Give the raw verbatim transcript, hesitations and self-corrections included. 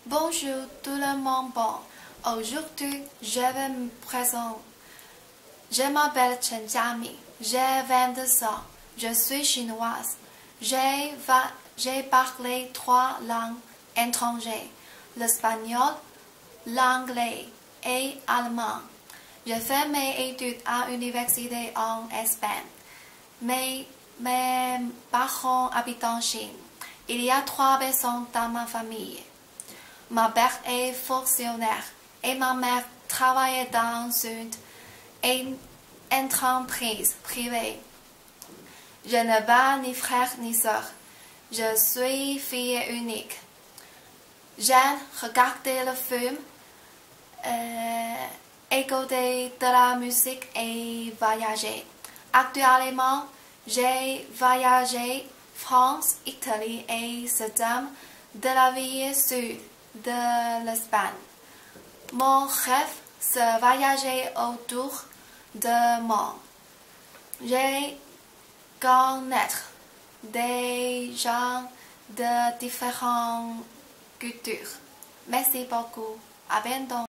Bonjour tout le monde, bon. Aujourd'hui, je vais me présenter. Je m'appelle Chen Jia Min, j'ai vingt-deux ans, je suis chinoise. J'ai j'ai parlé trois langues étrangères, l'espagnol, l'anglais et l'allemand. Je fais mes études à l'université en Espagne. Mes, mes parents habitent en Chine. Il y a trois personnes dans ma famille. Ma père est fonctionnaire et ma mère travaille dans une entreprise privée. Je n'ai pas ni frère ni sœur. Je suis fille unique. J'aime regarder le film, euh, écouter de la musique et voyager. Actuellement, j'ai voyagé France, Italie et Sudan de la ville sud de l'Espagne. Mon rêve, c'est voyager autour du monde. J'ai connaître des gens de différentes cultures. Merci beaucoup. À bientôt.